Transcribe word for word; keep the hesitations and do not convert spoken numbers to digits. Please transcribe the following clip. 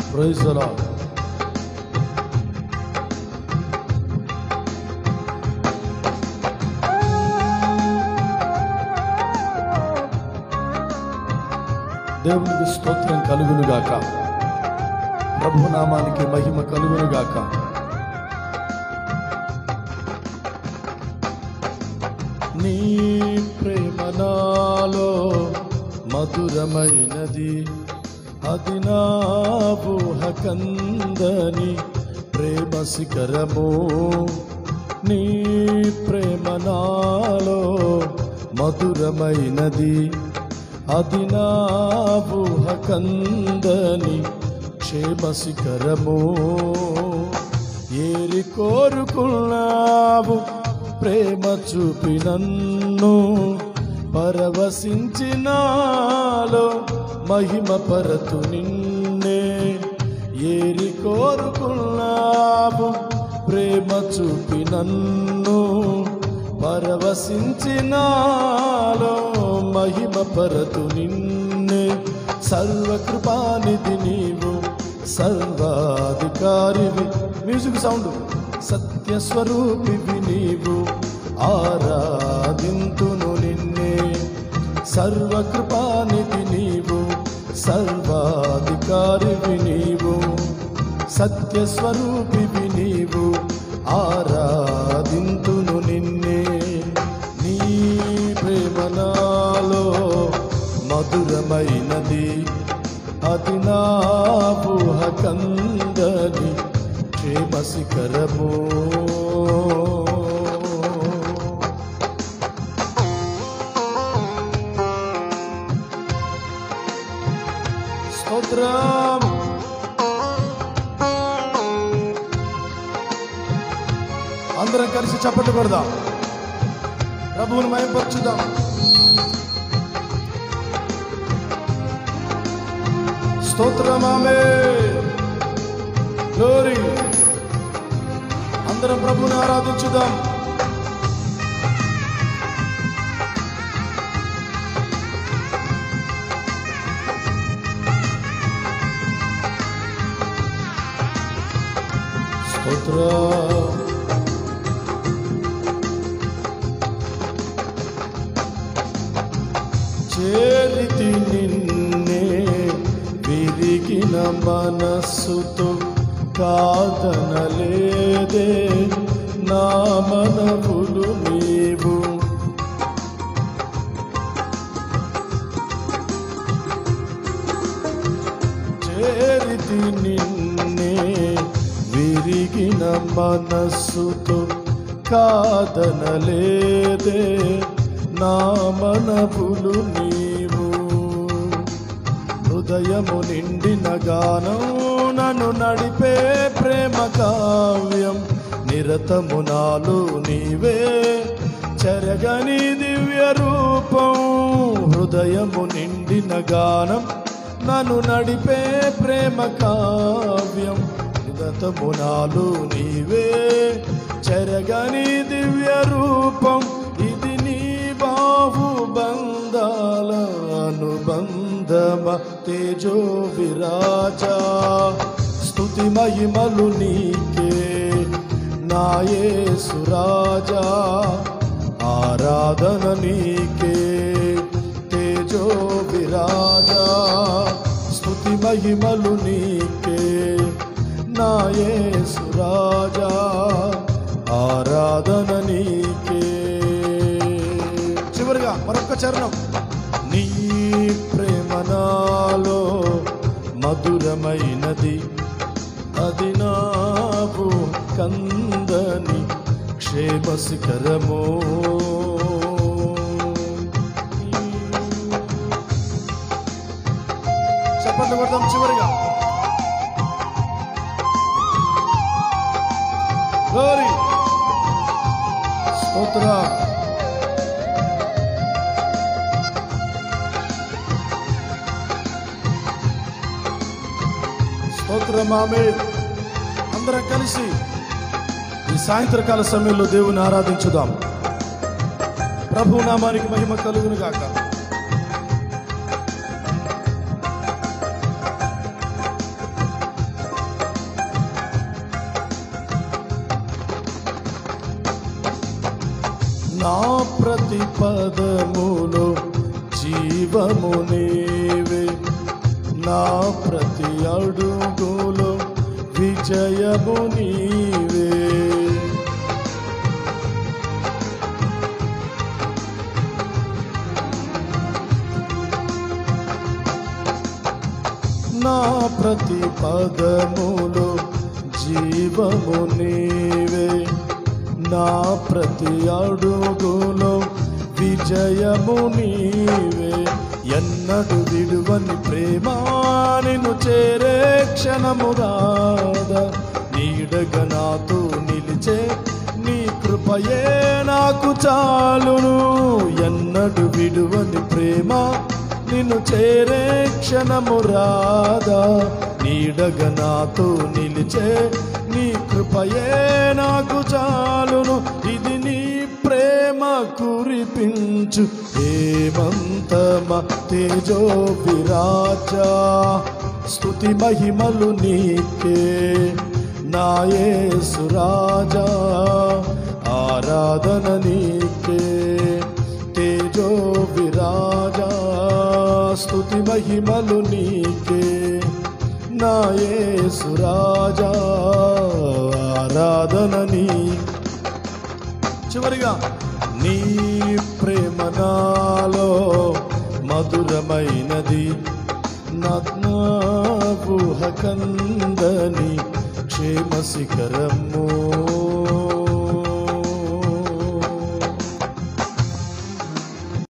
Praise the lord. దేవునికి స్తోత్రం కలుగును గాక. ప్రభు నామానికి మహిమ కలుగును గాక. నీ ప్రేమ నాలో మధురమైనది, అది నా ఊహ కందని ప్రేమ శిఖరము. నీ ప్రేమ నాలో మధురమైనది, అది నా ఊహ కందని క్షేమ శిఖరము. ఏరి కోరుకున్నావు ప్రేమ చూపి నన్ను, పరవశించినాలో మహిమ పరతు నిన్నే. ఏరి కోరుకున్నావు ప్రేమ చూపి నన్ను, పరవశించినాలో మహిమ పరతు నిన్నే. సర్వకృపానిధి నీవు, సర్వాధికారివి. Music sound. సత్యస్వరూపివి నీవు, ఆరాధింతును నిన్నే. సర్వకృపానిధి నీవు, సర్వాధికారివి నీవు, సత్యస్వరూపివి నీవు, ఆరాధింతును నిన్నే. నీ ప్రేమ నాలో మధురమైనది, అది నా ఊహ కందని క్షేమ శిఖరము. స్తోత్రం. అందరం కలిసి చప్పట్లు కొడదాం, ప్రభువును మహిమపరచుదాం. స్తోత్రం. ఆమేన్. గ్లోరీ. అందరం ప్రభువుని ఆరాధించుదాం. స్తోత్రం. చేరితి నిన్నే విరిగిన మనస్సుతో, కాదనలేదే నా మనవులు నీవు. చేరితి నిన్నే విరిగిన మనస్సుతో, కాదనలేదే నా మనవులు నీవు. హృదయము నిండిన గానం నన్ను నడిపే ప్రేమ కావ్యం, నిరతము నాలో నీవే చెరగని దివ్య రూపం. హృదయము నిండిన గానం నన్ను నడిపే ప్రేమ కావ్యం, నిరతము నాలో నీవే చెరగని దివ్య రూపం. ఇది నీ బాహుబంధాల అనుబంధమ తేజో విరాజా. స్తుతి మహిమలు నీకే నా యేసు రాజా, ఆరాధన నీకే తేజో విరాజా. స్తుతి మహిమలు నీకే నా యేసు రాజా, ఆరాధన నీకే. చివరిగా మరొక చరణం. నీ ప్రేమ నాలో మధురమైనది, అది నాకు కందని క్షేమ శిఖరము. చెప్పండి కొడదాం చివరిగా. గ్లోరీ. స్తోత్రం. స్తోత్రం. ఆమేన్. అందరం కలిసి ఈ సాయంత్రకాల సమయంలో దేవుని ఆరాధించుదాం. ప్రభు నామానికి మహిమ కలుగును గాక. నా ప్రతి పదములో జీవము నీవే, నా ప్రతి అడుగులో విజయము నీవే. నా ప్రతి పదములో జీవము నీవే, నా ప్రతి అడుగులో విజయము నీవే. ఎన్నడు విడువని ప్రేమ నిన్ను చేరే క్షణము రాదా, నీడగా నాతో నిలిచే నీ కృపయే నాకు చాలును. ఎన్నడు విడువని ప్రేమ నిన్ను చేరే క్షణము రాదా, నీడగా నాతో నిలిచే నీ కృపయే నాకు చాలును. ఇది నీ ప్రేమ కురిపించు హేమంతమ తేజో విరాజా, స్తుతి మహిమలు నీకే నా యేసు రాజా, ఆరాధన నీకే తేజో విరాజా, స్తుతి మహిమలు నీకే నా యేసు రాజా, ఆరాధన నీ. చివరిగా నీ ప్రేమ నాలో మధురమైనది, నా ఊహ కందని క్షేమ శిఖరము.